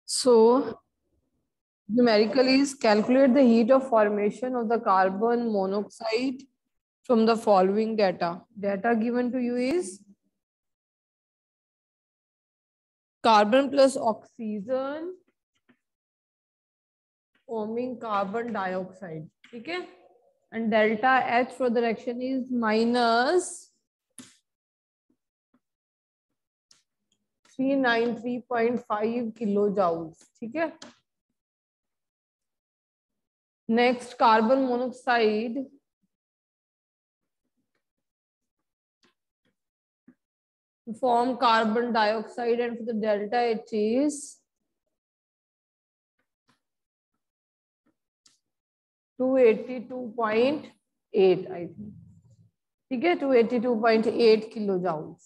So numerically is calculate the heat of formation of the carbon monoxide from the following data. Data given to you is carbon plus oxygen forming carbon dioxide. ठीक है? And delta H for the reaction is minus 393.5 kilojoules. ठीक है? Next, carbon monoxide to form carbon dioxide, and for the delta H is 282.8 I think. ठीक है, 282.8 kilojoules.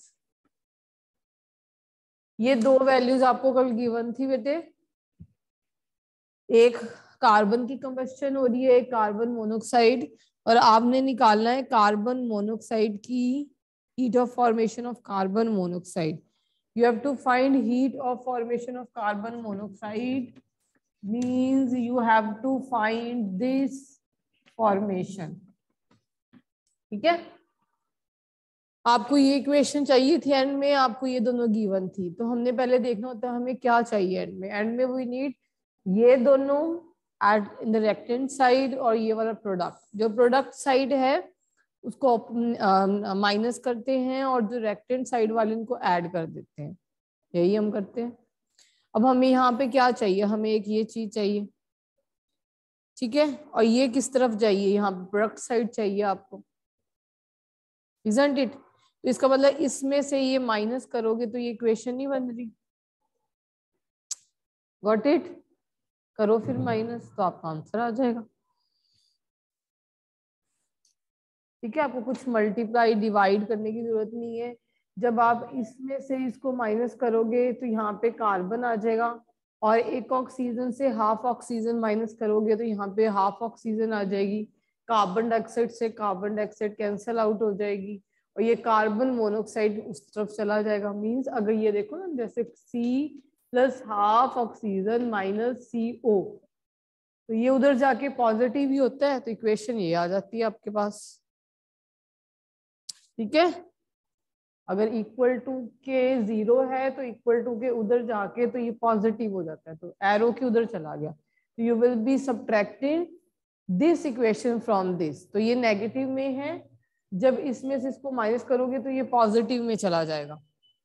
ये दो values आपको कल गिवन थी बेटे. एक कार्बन की कंबस्शन हो रही है, एक कार्बन मोनोक्साइड, और आपने निकालना है कार्बन मोनोक्साइड की heat of formation of carbon monoxide. You have to find heat of formation of carbon monoxide means you have to find this formation. ठीक है, आपको ये इक्वेशन चाहिए थी एंड में, आपको ये दोनों गिवन थी, तो हमने पहले देखना होता है हमें क्या चाहिए एंड में. एंड में वी नीड ये दोनों at in the reactant side और ये वाला प्रोडक्ट. जो प्रोडक्ट साइड है उसको माइनस करते हैं और जो रिएक्टेंट साइड वाले उनको ऐड कर देते हैं. यही हम करते हैं. अब हमें यहाँ पे क्या चाहिए, हमें एक ये चीज चाहिए. ठीक है, और ये किस तरफ चाहिए, यहाँ पे प्रोडक्ट साइड चाहिए आपको. Isn't it? तो इसका मतलब इसमें से ये माइनस करोगे तो ये इक्वेशन नहीं बन रही. Got it? करो फिर माइनस, तो आपका आंसर आ जाएगा. ठीक है, आपको कुछ मल्टीप्लाई डिवाइड करने की जरूरत नहीं है. जब आप इसमें से इसको माइनस करोगे तो यहाँ पे कार्बन आ जाएगा, और एक ऑक्सीजन से हाफ ऑक्सीजन माइनस करोगे तो यहाँ पे हाफ ऑक्सीजन आ जाएगी. कार्बन डाइऑक्साइड से कार्बन डाइऑक्साइड कैंसिल आउट हो जाएगी, और ये कार्बन मोनोऑक्साइड उस तरफ चला जाएगा. मींस अगर ये देखो ना, जैसे C plus half oxygen minus CO, तो ये उधर जाके पॉजिटिव ही होता है, तो इक्वेशन ये आ जाती है आपके पास. ठीक है, अगर इक्वल टू के 0 है तो इक्वल टू के उधर जाके तो ये पॉजिटिव हो जाता है, तो एरो के उधर चला गया. तो you will be subtracting this equation from this. तो ये नेगेटिव में है, जब इसमें से इसको माइनस करोगे तो ये पॉजिटिव में चला जाएगा.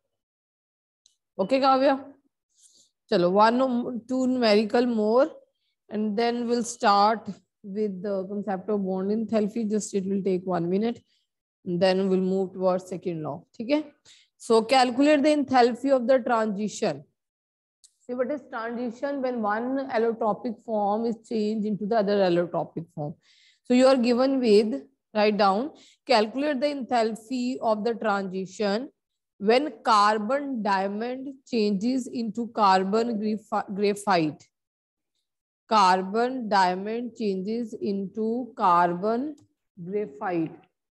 ओके काव्या, चलो 1 or 2 numerical more and then will start with the concept of bond enthalpy. Just it will take 1 minute. Then we'll move towards second law. ठीक है, so calculate the enthalpy of the transition. See what is transition? When one allotropic form is changed into the other allotropic form. So you are given with, write down, calculate the enthalpy of the transition when carbon diamond changes into carbon graphite. Carbon diamond changes into carbon graphite.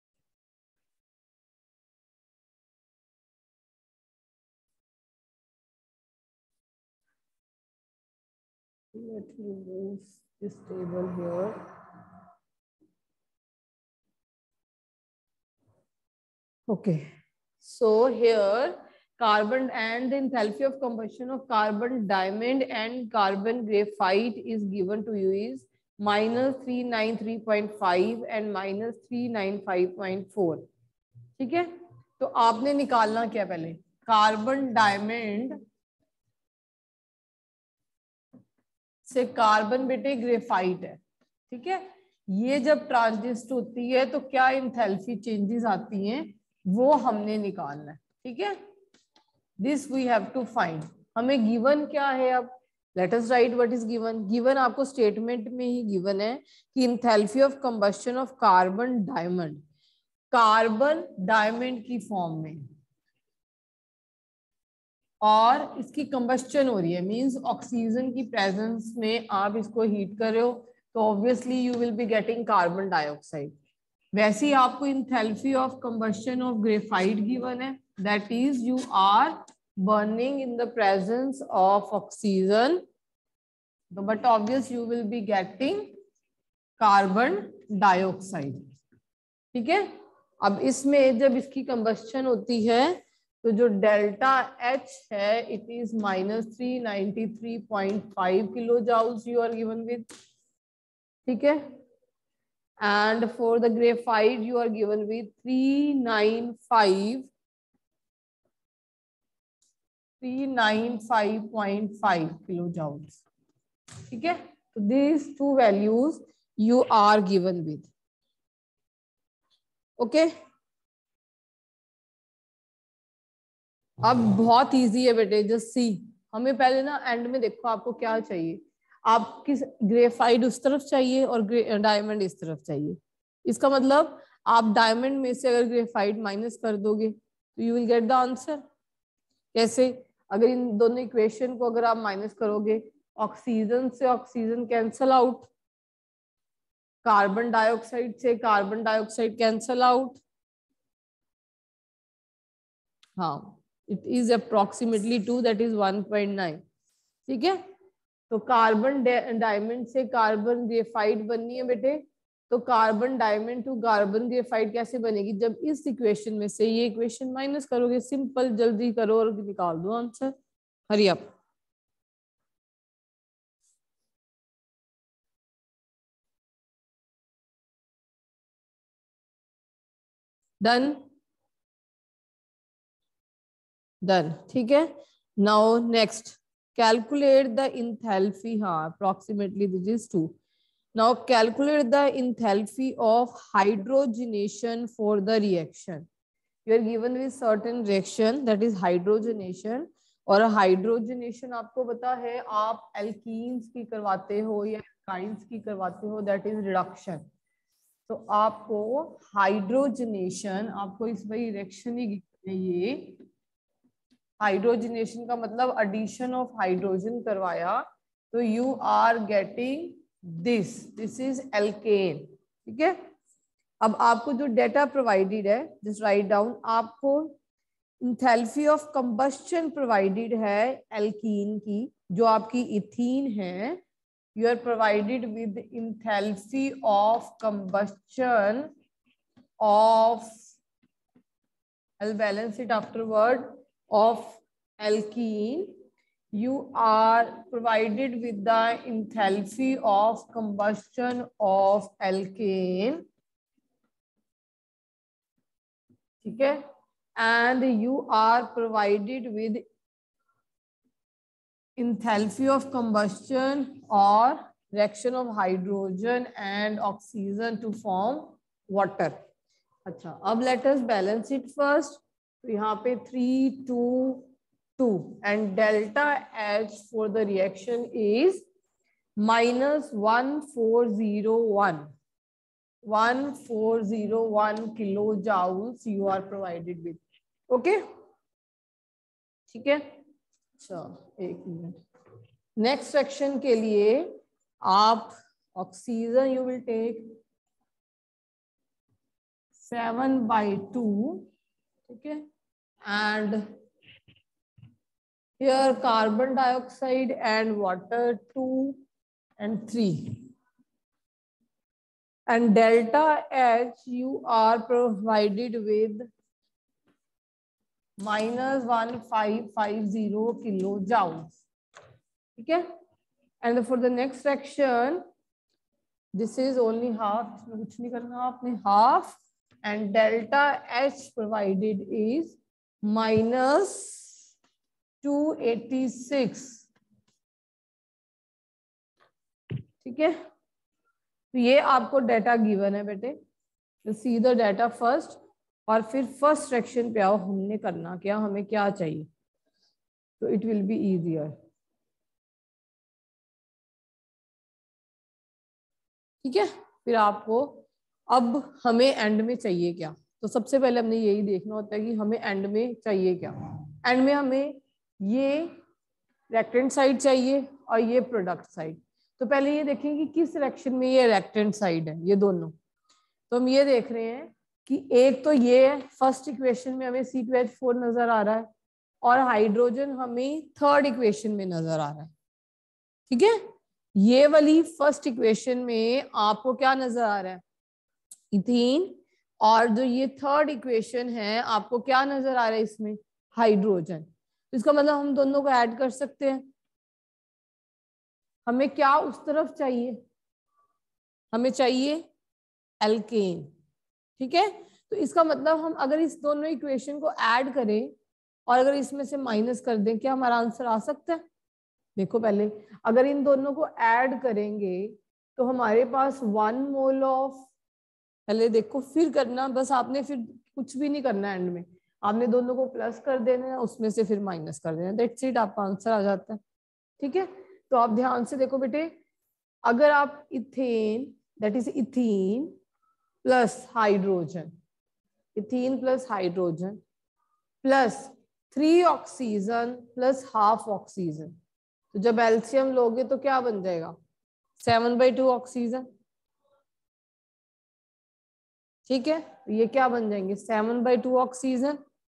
Let me move this table here. Okay, so here carbon and the enthalpy of combustion of carbon diamond and carbon graphite is given to you is minus 393.5 and minus 395.4. ठीक है, तो आपने निकालना क्या, पहले carbon diamond से carbon बेटे graphite है. ठीक है, ये जब ट्रांजिस्ट होती है तो क्या इंथैल्पी चेंजेस आती हैं वो हमने निकालना है. ठीक है, this we have to find. हमें गिवन क्या है, अब let us write what is given. Given आपको स्टेटमेंट में ही गिवन है कि enthalpy of combustion of carbon diamond, carbon diamond की फॉर्म में, और इसकी कंबस्शन हो रही है, मींस ऑक्सीजन की प्रेजेंस में आप इसको हीट कर रहे हो, तो obviously you will be getting carbon dioxide. वैसे ही आपको enthalpy of combustion of graphite given है, that is you are burning in the presence of oxygen, but obvious you will be getting carbon dioxide. ठीक है, अब इसमें जब इसकी कंबस्शन होती है तो जो डेल्टा एच है it is -393.5 kilo joules you are given with. ठीक है, and for the graphite you are given with 395.5 kilo joules. ठीक है, तो these two values you are given with. Okay, अब बहुत इजी है बेटे, जस्ट सी। हमें पहले ना एंड में देखो आपको क्या चाहिए, आप किस ग्रेफाइट उस तरफ चाहिए और डायमंड इस तरफ चाहिए। इसका मतलब आप डायमंड में से अगर ग्रेफाइट माइनस कर दोगे तो you will get the answer. कैसे? अगर इन दोनों इक्वेशन को अगर आप माइनस करोगे, ऑक्सीजन से oxygen cancel out, carbon dioxide से कार्बन डाइऑक्साइड कैंसल आउट। हाँ, it is approximately 2, that is 1.9। ठीक है, तो कार्बन डायमंड से कार्बन ग्रेफाइट बननी है बेटे, तो carbon diamond to carbon graphite कैसे बनेगी? जब इस इक्वेशन में से ये इक्वेशन माइनस करोगे। सिंपल, जल्दी करो और निकाल दो answer, hurry up. Done, done. ठीक है, now next calculate the enthalpy. हाँ, approximately this is 2। Now calculate the enthalpy of hydrogenation for the reaction. You are given with certain reaction that is hydrogenation, और hydrogenation आपको पता है आप alkenes की करवाते हो या एल्काइंस की करवाते हो, दैट इज रिडक्शन। तो आपको हाइड्रोजनेशन, आपको इस भाई रिएक्शन ही ये हाइड्रोजनेशन का मतलब एडिशन ऑफ हाइड्रोजन करवाया, तो you are getting this is alkane. ठीक है, अब आपको जो डेटा प्रोवाइडेड है जस्ट राइट डाउन। आपको इंथैल्पी ऑफ कंबस्शन प्रोवाइडेड है एल्कीन की, जो आपकी इथीन है। You are provided with enthalpy of combustion of, I'll balance it afterward, of alkene. You are provided with the enthalpy of combustion of alkane. ठीक है, and you are provided with enthalpy of combustion or reaction of hydrogen and oxygen to form water. अच्छा, अब let us balance it first. तो यहाँ पे 3, 2, 2 and delta H for the reaction is -1401 kilo joules you are provided with. Okay, ठीक है। अच्छा, एक minute, next section के लिए आप ऑक्सीजन यू विल टेक 7/2, ठीक है, and here carbon dioxide and water 2 and 3, and delta H you are provided with -1550 kilojoules, ठीक है, and for the next section this is only half, इसमें कुछ नहीं करना आपने, half, and delta H provided is -286, ठीक है। तो ये आपको डाटा गिवन है बेटे, तो सी द डाटा फर्स्ट, और फिर फर्स्ट सेक्शन पे आओ, हमने करना क्या, हमें क्या चाहिए, तो इट विल बी इजियर। ठीक है, फिर आपको अब हमें एंड में चाहिए क्या, तो सबसे पहले हमने यही देखना होता है कि हमें एंड में चाहिए क्या। एंड में हमें ये रिएक्टेंट साइड चाहिए और ये प्रोडक्ट साइड। तो पहले ये देखें कि किस रिएक्शन में ये रिएक्टेंट साइड है, ये दोनों। तो हम ये देख रहे हैं कि एक तो ये फर्स्ट इक्वेशन में हमें C2H4 नजर आ रहा है, और हाइड्रोजन हमें थर्ड इक्वेशन में नजर आ रहा है। ठीक है, ये वाली फर्स्ट इक्वेशन में आपको क्या नजर आ रहा है, इथीन, और जो ये थर्ड इक्वेशन है आपको क्या नजर आ रहा है इसमें, हाइड्रोजन। तो इसका मतलब हम दोनों को ऐड कर सकते हैं। हमें क्या उस तरफ चाहिए, हमें चाहिए एल्केन। ठीक है, तो इसका मतलब हम अगर इस दोनों इक्वेशन को ऐड करें और अगर इसमें से माइनस कर दें, क्या हमारा आंसर आ सकता है? देखो पहले अगर इन दोनों को ऐड करेंगे तो हमारे पास 1 मोल ऑफ, पहले देखो फिर करना, बस आपने फिर कुछ भी नहीं करना एंड में, आपने दोनों को प्लस कर देना है, उसमें से फिर माइनस कर देना, दैट्स इट, आपका आंसर आ जाता है। ठीक है, तो आप ध्यान से देखो बेटे, अगर आप ethane, that is ethene plus hydrogen, ethene plus hydrogen plus 3 oxygen plus half oxygen, तो जब एल्सियम लोगे तो क्या बन जाएगा, 7/2 ऑक्सीजन। ठीक है, तो ये क्या बन जाएंगे, 7/2 oxygen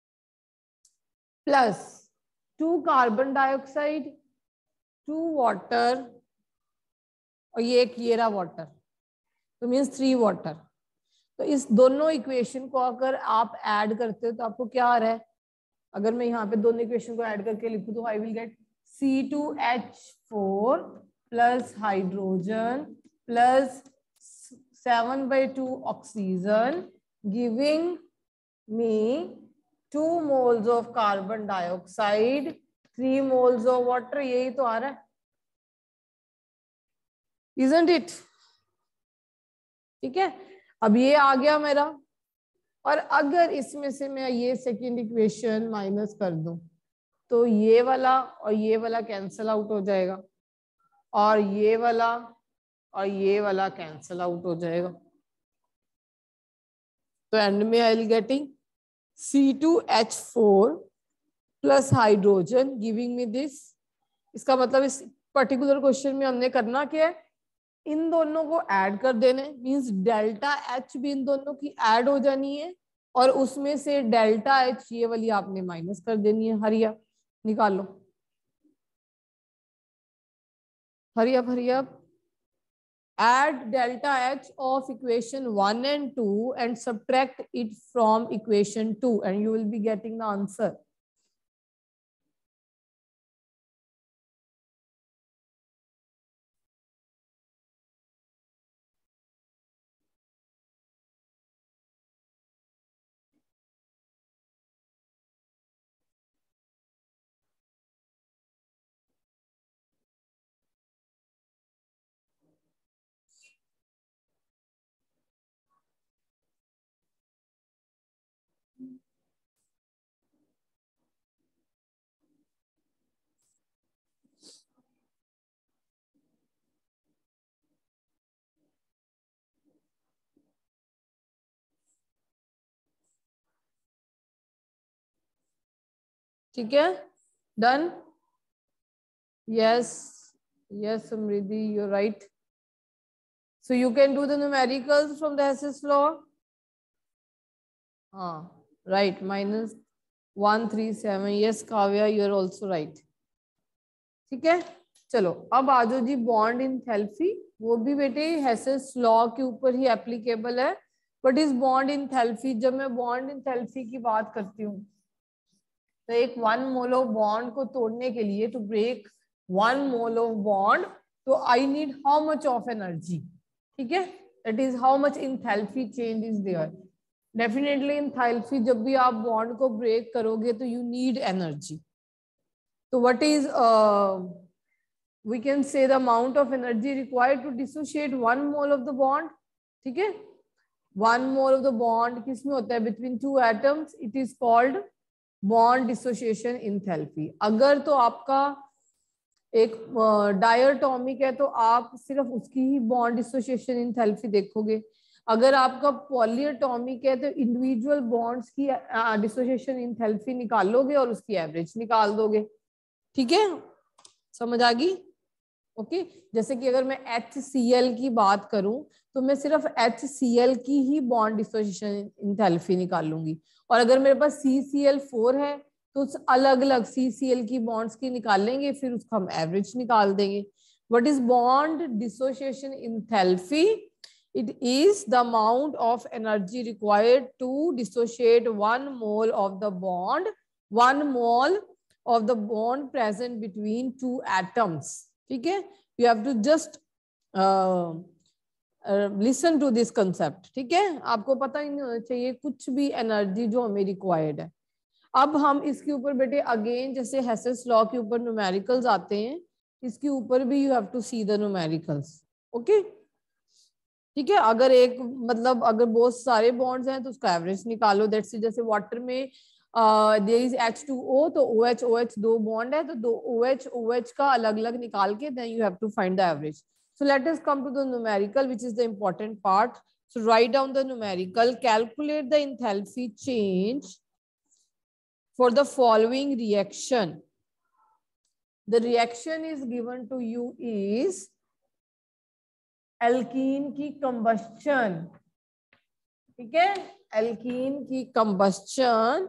plus 2 carbon dioxide, 2 water, और ये एक ये रहा वाटर, तो मीन्स 3 वाटर। तो इस दोनों इक्वेशन को अगर आप ऐड करते हो तो आपको क्या आ रहा है, अगर मैं यहाँ पे दोनों इक्वेशन को ऐड करके लिखूं तो I will get C2H4 plus hydrogen plus 7/2 oxygen giving me 2 moles of carbon dioxide, 3 moles of water, यही तो आ रहा है, isn't it? ठीक है, अब ये आ गया मेरा, और अगर इसमें से मैं ये सेकेंड इक्वेशन माइनस कर दूं तो ये वाला कैंसल आउट हो जाएगा, और ये वाला कैंसल आउट हो जाएगा, तो एंड में I will getting C2H4 plus hydrogen giving me this. इसका मतलब इस पर्टिकुलर क्वेश्चन में हमने करना क्या है, इन दोनों को ऐड कर देने, मींस डेल्टा H भी इन दोनों की ऐड हो जानी है, और उसमें से डेल्टा H ये वाली आपने माइनस कर देनी है। हरिया निकालो, हरिया add delta H of equation 1 and 2 and subtract it from equation 2 and you will be getting the answer. ठीक है, done, yes, Samriddhi, you're right. So you can do the numericals from the Hess's law. Right, -137, yes Kavya, you're also right. ठीक है, चलो अब आ जाओ जी bond इनथैल्पी, वो भी बेटे हेसेस लॉ के ऊपर ही एप्लीकेबल है। बट इस बॉन्ड इनथैल्पी, जब मैं बॉन्ड इनथैल्पी की बात करती हूँ तो एक 1 मोल ऑफ बॉन्ड को तोड़ने के लिए, to break 1 mole of bond, तो I need how much of energy, ठीक है, that is how much enthalpy change is there. Definitely enthalpy, जब भी आप बॉन्ड को ब्रेक करोगे तो यू नीड एनर्जी। तो what is we can say the amount of energy required to dissociate 1 mole of the bond, ठीक है, 1 mole of the bond किसमें होता है, between 2 atoms, it is called bond dissociation enthalpy। अगर तो आपका एक डायटोमिक है तो आप सिर्फ उसकी ही बॉन्ड डिसोसिएशन एंथैल्पी देखोगे, अगर आपका पॉलीएटॉमिक है तो इंडिविजुअल बॉन्ड्स की डिसोसिएशन एंथैल्पी निकालोगे और उसकी एवरेज निकाल दोगे। ठीक है, समझ आ गई? ओके, जैसे कि अगर मैं HCl की बात करूं तो मैं सिर्फ HCl की ही बॉन्ड डिसोसिएशन एंथैल्पी निकालूंगी, और अगर मेरे पास CCl4 है तो अलग अलग CCl की बॉन्ड्स की निकालेंगे, फिर उसका हम एवरेज निकाल देंगे. What is bond dissociation enthalpy? It is the amount of energy required to dissociate 1 mole of the bond, 1 mole of the bond present between 2 atoms. ठीक है, you have to just listen to this concept. ठीक है, आपको पता ही नहीं होना चाहिए कुछ भी एनर्जी जो हमें रिक्वायर्ड है. अब हम इसके ऊपर बेटे अगेन जैसे हेसेस लॉ के ऊपर न्यूमेरिकल्स आते हैं, इसके ऊपर भी you have to see the numericals. Okay, ठीक है. अगर एक मतलब अगर बहुत सारे बॉन्ड्स हैं तो उसका एवरेज निकालो. दैट्स जैसे वाटर में देयर इज H2O, तो OH OH 2 बॉन्ड है, तो 2 OH OH का अलग अलग निकाल के then you have to find the average. So let us come to the numerical, which is the important part. So write down the numerical. Calculate the enthalpy change for the following reaction. The reaction is given to you is alkene की combustion. ठीक है, alkene की combustion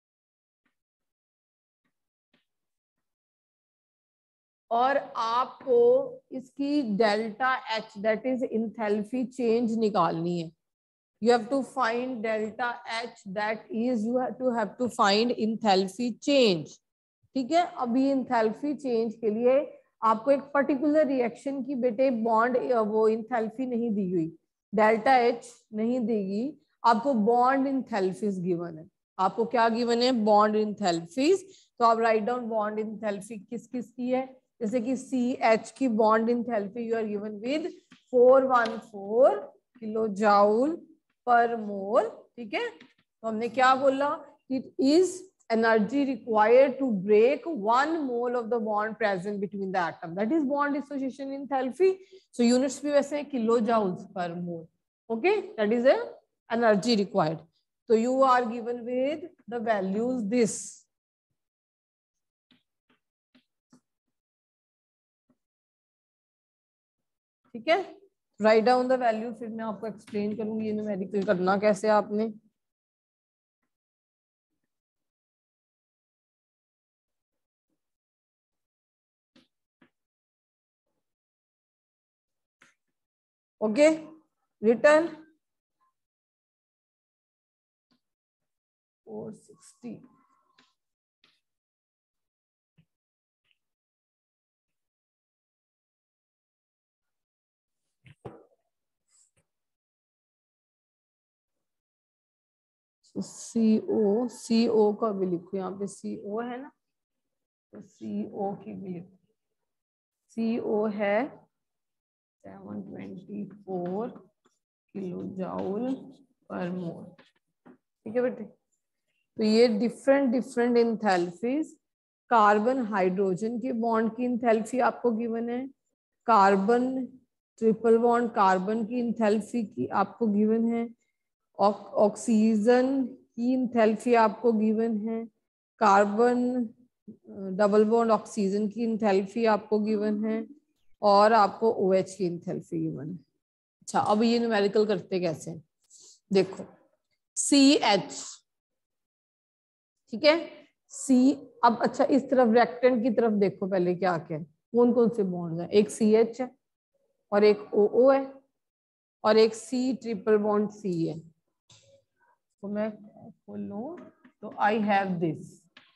और आपको इसकी delta H that is enthalpy change निकालनी है. You have to find delta H, that is you have to find enthalpy change. ठीक है, अभी enthalpy change के लिए आपको एक पर्टिकुलर रिएक्शन की बेटे बॉन्ड वो इंथैल्पी नहीं दी हुई, डेल्टा H नहीं देगी आपको, बॉन्ड इंथैल्पीज गिवन है. आपको क्या गिवन है? Bond enthalpies. तो आप राइट डाउन बॉन्ड इंथैल्पी किस किस की है. जैसे कि CH की bond enthalpy you are given with 414 kilo joule per mole. ठीक है, तो हमने क्या बोला? It is energy required to break 1 mole of the bond present between the atom. That is bond dissociation enthalpy. So units भी वैसे kilojoules per mole. Okay, that is a energy required. So you are given with the values this. ठीक है, write down the value. फिर मैं आपको explain करूंगी ये numerical करना कैसे आपने. Okay, written 460. CO का भी लिखो, यहाँ पे CO है ना, तो CO की भी लिखो. CO है 724 किलो जाउल पर मोल. ठीक है बेटे, तो ये डिफरेंट इंथैल्पीज. कार्बन हाइड्रोजन के बॉन्ड की इंथैल्पी आपको गिवन है. कार्बन ट्रिपल बॉन्ड कार्बन की इंथैल्पी की आपको गिवन है. ऑक्सीजन की इंथैल्पी आपको गिवन है. कार्बन डबल बॉन्ड ऑक्सीजन की इंथैल्पी आपको गिवन है और आपको OH की इंथैल्पी गिवन है. अच्छा, अब ये न्यूमेरिकल करते कैसे? देखो CH. ठीक है, C. अब अच्छा इस तरफ रेक्टेंट की तरफ देखो पहले क्या क्या है, कौन कौन से बॉन्ड्स हैं. एक CH है और एक OO है और एक C ट्रिपल बॉन्ड C है. तो मैं खोलूं तो आई हैव दिस.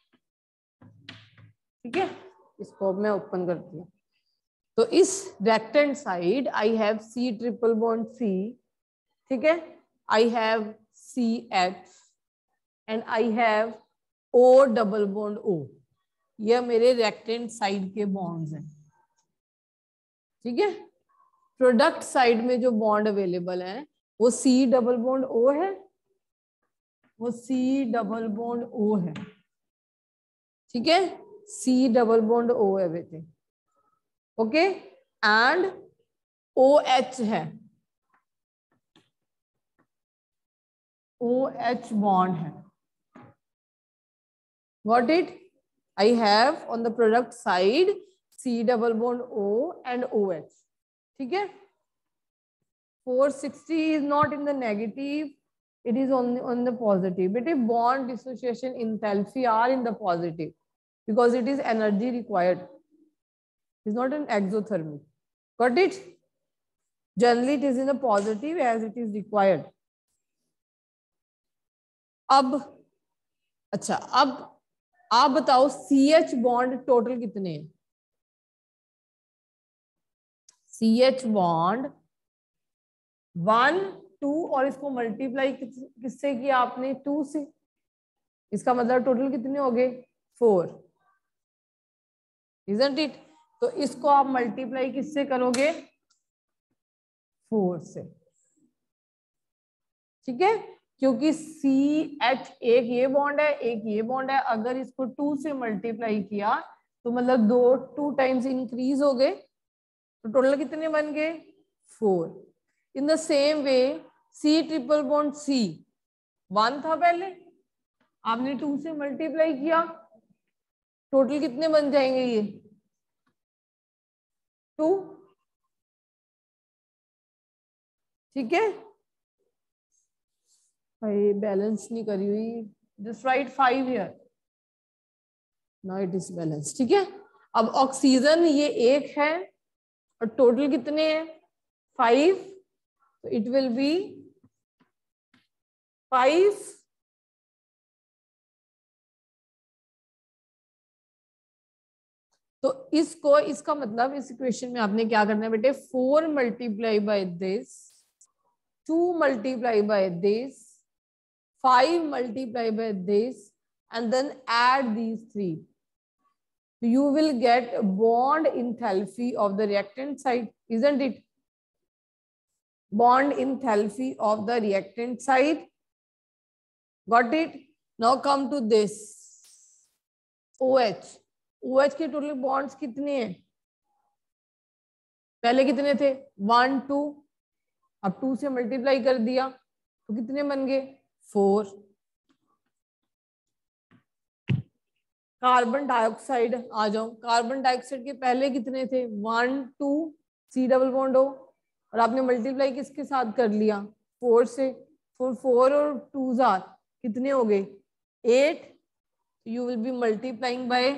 ठीक है, इसको मैं ओपन करती हूँ. तो इस reactant side I have C triple bond C. ठीक है, I have CH and I have O double bond O. ये मेरे रेक्टेंट साइड के बॉन्ड्स हैं. ठीक है, प्रोडक्ट साइड में जो बॉन्ड अवेलेबल है वो C डबल बॉन्ड O है, वो C डबल बॉन्ड O है. ठीक है, C डबल बॉन्ड O है बेटे. ओके, एंड OH है, OH बॉन्ड है. Got it? I have on the product side C double bond O and OH. ठीक है, 460 is not in the negative, It is on the positive. But if bond dissociation enthalpy are in the positive because it is energy required. It's not an exothermic. Got it? Generally it is in the positive as it is required. अब अच्छा, अब आप बताओ CH bond total कितने हैं? CH bond 1 2 और इसको multiply किससे किया आपने? 2 से। इसका मतलब टोटल कितने हो गए? 4, isn't it? तो इसको आप मल्टीप्लाई किससे करोगे? 4 से। ठीक है, क्योंकि CH एक ये बॉन्ड है, एक ये बॉन्ड है। अगर इसको 2 से मल्टीप्लाई किया तो मतलब 2 टाइम्स इंक्रीज हो गए, तो टोटल कितने बन गए? 4। In the same way C triple bond C 1 था पहले, आपने 2 से मल्टीप्लाई किया, टोटल कितने बन जाएंगे? ये 2। ठीक है, भाई बैलेंस नहीं करी हुई, just right 5 here, now it is balance. ठीक है, अब ऑक्सीजन ये 1 है और टोटल कितने हैं? 5, तो इट विल बी 5 तो इसको, इसका मतलब इस इक्वेशन में आपने क्या करना है बेटे? 4 multiply by this, 2 multiply by this, 5 multiply by this, and then add these 3. You will get bond enthalpy of the reactant side, isn't it? Bond enthalpy of the reactant side. Got it? Now come to this OH. OH के total bonds कितने हैं? पहले कितने थे? 1 2, अब 2 से multiply कर दिया तो कितने बन गए? 4। कार्बन डाइऑक्साइड आ जाओ, कार्बन डाइऑक्साइड के पहले कितने थे? 1 2 C डबल बॉन्ड हो, और आपने मल्टीप्लाई किसके साथ कर लिया? 4 से। 4 और 2 जार कितने हो गए? 8। You will be multiplying by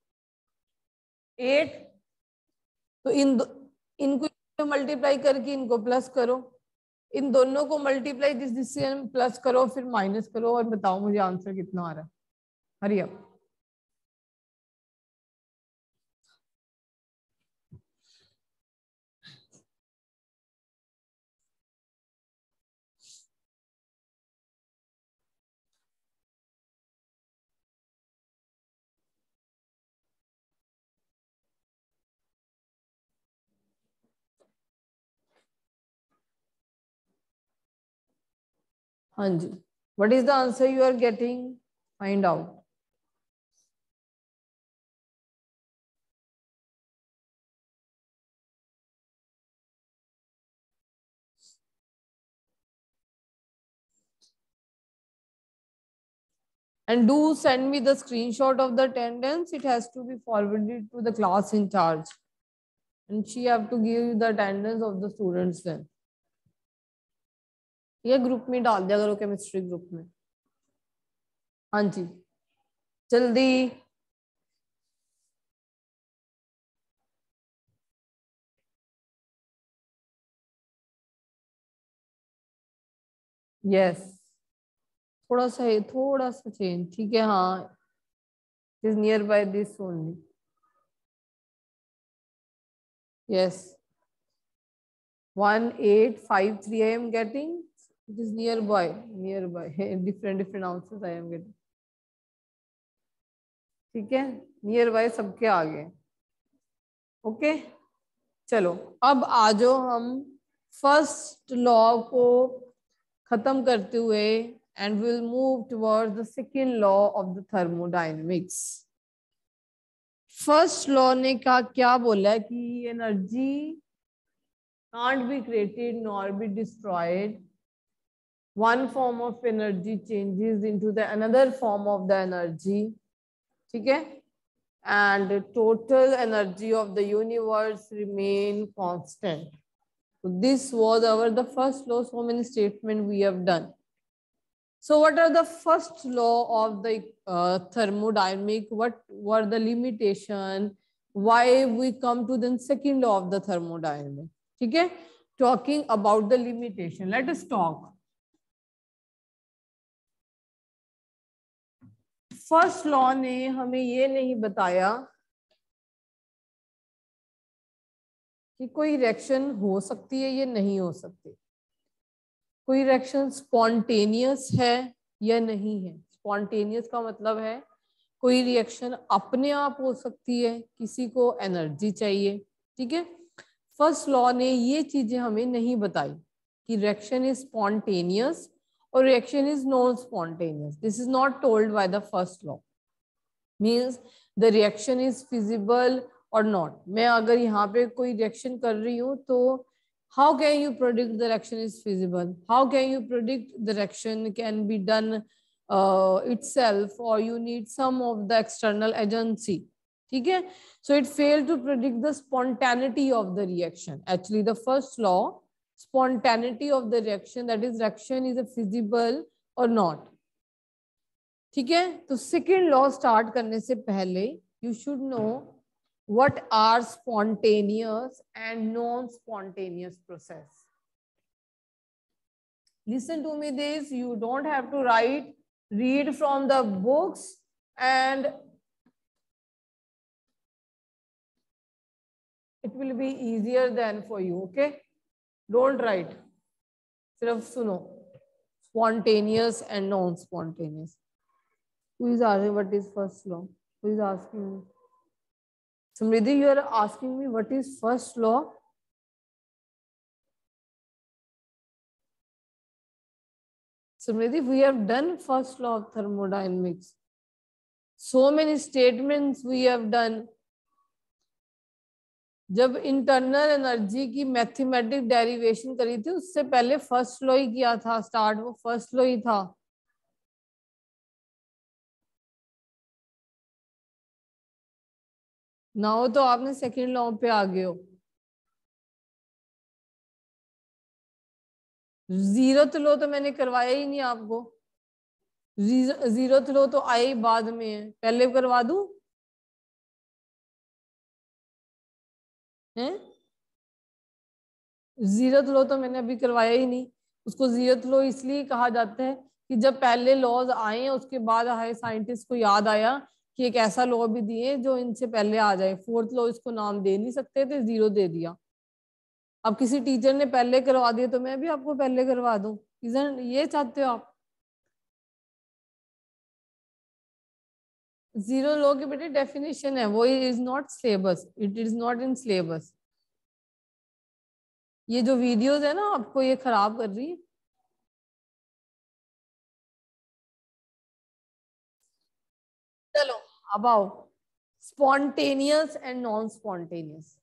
8। तो इनको मल्टीप्लाई करके इनको प्लस करो, इन दोनों को मल्टीप्लाई दिस से प्लस करो, फिर माइनस करो, और बताओ मुझे आंसर कितना आ रहा है। Hurry up. हाँ जी, what is the answer you are getting? Find out. And do send me the screenshot of the attendance. It has to be forwarded to the class in charge, and she have to give you the attendance of the students then. ये group में डाल दिया करो, chemistry group में। हाँ जी, जल्दी। Yes, थोड़ा सा चेंज। ठीक है, हाँ, is near by this only. Yes, 1853 I am getting. It is nearby. Different answers I am getting. ठीक है, नियर बाय सबके आगे। ओके, चलो अब आ जाओ हम फर्स्ट लॉ को खत्म करते हुए, and will move towards the second law of the thermodynamics. First law ने क्या बोला है कि energy can't be created nor be destroyed. One form of energy changes into the another form of the energy. ठीक है, and the total energy of the universe remain constant. So this was the first law. So many statement we have done. So what are the first law of the thermodynamic? What were the limitation? Why we come to the second law of the thermodynamic? ठीक है, talking about the limitation. Let us talk. First law ने हमें ये नहीं बताया कि कोई reaction हो सकती है या नहीं हो सकती, कोई रिएक्शन स्पॉन्टेनियस है या नहीं है। स्पॉन्टेनियस का मतलब है कोई रिएक्शन अपने आप हो सकती है, किसी को एनर्जी चाहिए। ठीक है, फर्स्ट लॉ ने ये चीजें हमें नहीं बताई कि रिएक्शन इज स्पॉन्टेनियस और reaction is non spontaneous. This is not told by the first law. Means the reaction is feasible और नॉट। मैं अगर यहाँ पे कोई रिएक्शन कर रही हूँ तो how can you predict the reaction is feasible? How can you predict the reaction can be done itself, or you need some of the external agency? ठीक है, so it failed to predict the spontaneity of the reaction. Actually the first law, spontaneity of the reaction, that is reaction is a feasible or not. ठीक है, तो second law start करने से पहले you should know what are spontaneous and non-spontaneous process. Listen to me this, you don't have to write, read from the books and it will be easier than for you. Okay, don't write, sirf suno. Spontaneous and non-spontaneous. Who is asking what is first law? Who is asking me? Samriddhi, you are asking me what is first law? Samriddhi, we have done first law of thermodynamics. So many statements we have done. जब internal energy की mathematic derivation करी थी उससे पहले first law ही किया था start, वो first law ही था। ना हो तो आपने सेकेंड लॉ पे आ गए हो। जीरोथ लॉ तो मैंने करवाया ही नहीं आपको, जीरोथ लॉ तो आए ही बाद में है, पहले करवा दूं हैं? जीरोथ लॉ तो मैंने अभी करवाया ही नहीं। उसको जीरोथ लॉ इसलिए कहा जाता है कि जब पहले लॉज आए उसके बाद हाई साइंटिस्ट को याद आया कि एक ऐसा लॉ भी दिए जो इनसे पहले आ जाए। फोर्थ लॉ इसको नाम दे नहीं सकते थे, जीरो दे दिया। अब किसी टीचर ने पहले करवा दिया तो मैं भी आपको पहले करवा दूं, ये चाहते हो आप? जीरो लॉ की बेटे डेफिनेशन है, वो is not syllabus, it is not in syllabus. ये जो वीडियोस है ना आपको ये खराब कर रही है। चलो अब आओ, spontaneous and non spontaneous.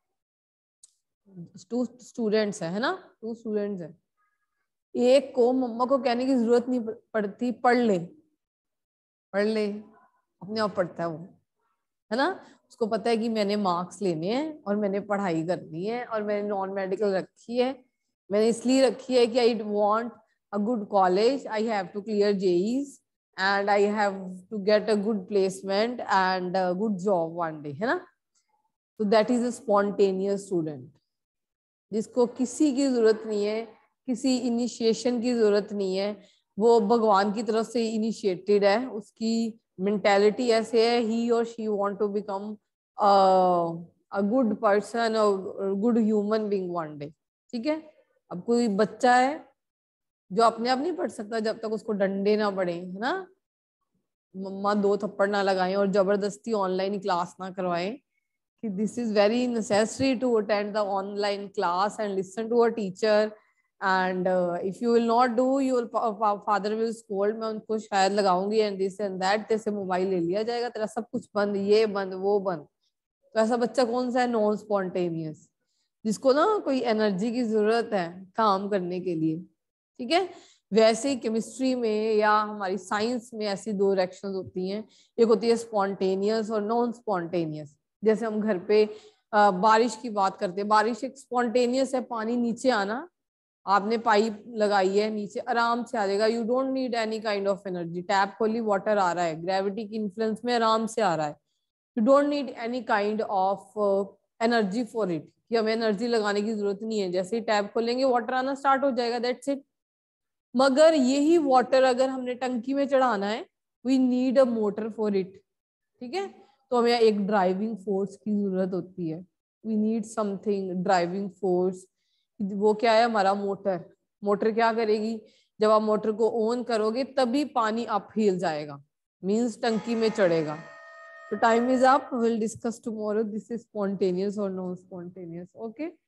Two students है ना, टू स्टूडेंट्स है। एक को मम्मा को कहने की जरूरत नहीं पड़ती, पढ़ ले पढ़ ले, अपने आप पढ़ता है वो, है ना। उसको पता है कि मैंने मार्क्स लेने हैं और मैंने पढ़ाई करनी है और मैंने नॉन मेडिकल रखी है, मैंने इसलिए रखी है कि I want a good college, I have to clear JEEs and I have to get a good placement and a good job one day, है ना। तो that is a spontaneous student, जिसको किसी की जरूरत नहीं है, किसी इनिशिएशन की जरूरत नहीं है, वो भगवान की तरफ से इनिशिएटेड है, उसकी मेंटालिटी ऐसे है, he or she want to become a good person or good human being one day। ठीक है, अब कोई बच्चा है जो अपने आप नहीं पढ़ सकता जब तक उसको डंडे ना पड़े, है ना, मम्मा 2 थप्पड़ ना लगाएं और जबरदस्ती ऑनलाइन क्लास ना करवाएं, कि this is very necessary to attend the online class and listen to a teacher and if you will not do your father will scold, मैं उनको शायद लगाऊंगी एंड दिस एंड दैट, तेरे से मोबाइल ले लिया जाएगा, तेरा सब कुछ बंद, ये बंद वो बंद। तो ऐसा बच्चा कौन सा है? नॉन स्पॉन्टेनियस, जिसको ना कोई एनर्जी की जरूरत है काम करने के लिए। ठीक है, वैसे ही केमिस्ट्री में या हमारी साइंस में ऐसी 2 रिएक्शंस होती हैं, एक होती है स्पॉन्टेनियस और नॉन स्पॉन्टेनियस। जैसे हम घर पे बारिश की बात करते हैं, बारिश एक स्पॉन्टेनियस है, पानी नीचे आना, आपने पाइप लगाई है, नीचे आराम से आ जाएगा। You don't need any kind of energy. Tap खोली, वाटर आ रहा है, ग्रेविटी की इन्फ्लुएंस में आराम से आ रहा है। You don't need any kind of energy for it, कि हमें एनर्जी लगाने की जरूरत नहीं है। जैसे ही टैप खोलेंगे वाटर आना स्टार्ट हो जाएगा, दैट्स इट। मगर यही वाटर अगर हमने टंकी में चढ़ाना है, we need a motor for it. ठीक है, तो हमें एक ड्राइविंग फोर्स की जरूरत होती है। We need something driving force. वो क्या है? हमारा मोटर। मोटर क्या करेगी? जब आप मोटर को ऑन करोगे तभी पानी अप हिल जाएगा, मींस टंकी में चढ़ेगा। तो time is up, will discuss tomorrow this is spontaneous और नो स्पॉन्टेनियस। ओके।